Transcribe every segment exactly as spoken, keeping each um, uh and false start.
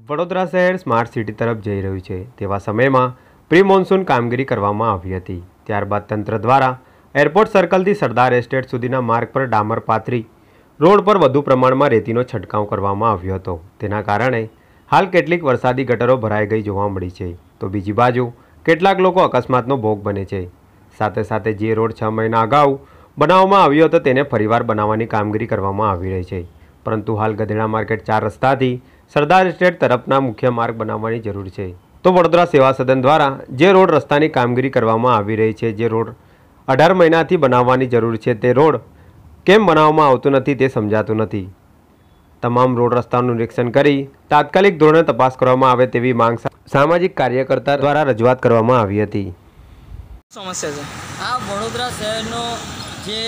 વડોદરા શહેર smart city તરફ જઈ રહ્યું છે તેવા સમયમાં પ્રી મોન્સૂન કામગીરી કરવામાં આવી હતી। ત્યારબાદ તંત્ર દ્વારા એરપોર્ટ સર્કલથી સરદાર એસ્ટેટ સુધીના માર્ગ પર ડામર પાથરી રોડ પર વધુ પ્રમાણમાં રેતીનો છંટકાવ કરવામાં આવ્યો હતો। તેના કારણે હાલ કેટલીક વરસાદી ગટરો ભરાઈ ગઈ જોવા મળી છે, તો બીજી બાજુ કેટલાક લોકો અકસ્માતનો ભોગ બને છે। સાથે સાથે જે રોડ છ મહિના અગાઉ બનાવવામાં આવ્યો હતો તેને ફરીવાર બનાવવાની કામગીરી કરવામાં આવી રહી છે, પરંતુ હાલ ગધેડા માર્કેટ ચાર રસ્તાથી સરદાર એસ્ટેટ તરફના મુખ્ય માર્ગ બનાવવાની જરૂર છે। તો વડોદરા સેવા સદન દ્વારા જે રોડ રસ્તાની કામગીરી કરવામાં આવી રહી છે, જે રોડ અઢાર મહિનાથી બનાવવાની જરૂર છે, તે રોડ કેમ બનાવવામાં આવતો નથી તે સમજાતું નથી। તમામ રોડ રસ્તાનું નિરીક્ષણ કરી તાત્કાલિક ધોરણે તપાસ કરવામાં આવે તેવી માંગ સામાજિક કાર્યકર્તા દ્વારા રજૂઆત કરવામાં આવી હતી। સમસ્યા છે આ વડોદરા શહેરનો જે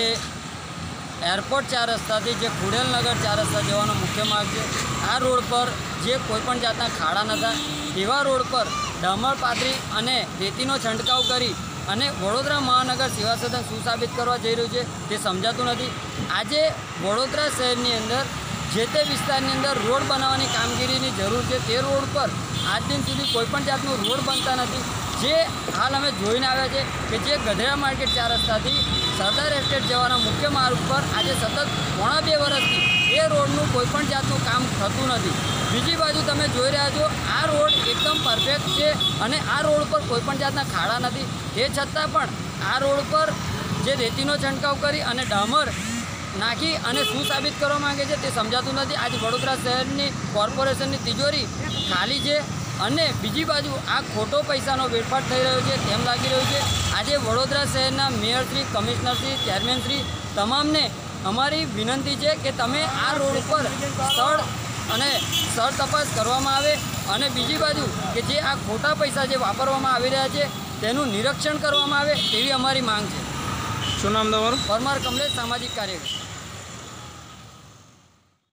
એરપોર્ટ ચાર રસ્તાથી જે ખુડેલનગર ચાર રસ્તા જવાનો મુખ્ય માર્ગ છે, આ રોડ પર જે કોઈપણ જાતના ખાડા નહોતા એવા રોડ પર ડામર પાથરી અને રેતીનો છંટકાવ કરી અને વડોદરા મહાનગર સેવા સદન શું સાબિત કરવા જઈ રહ્યું છે તે સમજાતું નથી। આજે વડોદરા શહેરની અંદર જે તે વિસ્તારની અંદર રોડ બનાવવાની કામગીરીની જરૂર છે, તે રોડ પર આજ દિન સુધી કોઈપણ જાતનું રોડ બનતા નથી। જે હાલ અમે જોઈને આવ્યા છે કે જે ગધેડા માર્કેટ ચાર રસ્તાથી સરદાર એસ્ટેટ જવાના મુખ્ય માર્ગ પર આજે સતત પોણા બે વર્ષથી એ રોડનું કોઈપણ જાતનું કામ થતું નથી। બીજી બાજુ તમે જોઈ રહ્યા છો આ રોડ એકદમ પરફેક્ટ છે અને આ રોડ પર કોઈપણ જાતના ખાડા નથી, તે છતાં પણ આ રોડ પર જે રેતીનો છંટકાવ કરી અને ડામર નાખી અને શું સાબિત કરવા માંગે છે તે સમજાતું નથી। આજે વડોદરા શહેરની કોર્પોરેશનની તિજોરી ખાલી છે અને બીજી બાજુ આ ખોટો પૈસાનો વેડફાટ થઈ રહ્યો છે તેમ લાગી રહ્યું છે। આજે વડોદરા શહેરના મેયરશ્રી, કમિશનરશ્રી, ચેરમેનશ્રી તમામને અમારી વિનંતી છે કે તમે આ રોડ ઉપર સ્થળ અને સ્થળ તપાસ કરવામાં આવે અને બીજી બાજુ કે જે આ ખોટા પૈસા જે વાપરવામાં આવી રહ્યા છે તેનું નિરીક્ષણ કરવામાં આવે તેવી અમારી માંગ છે। શું નામ તમારું? પરમાર કમલેશ, સામાજિક કાર્યકર।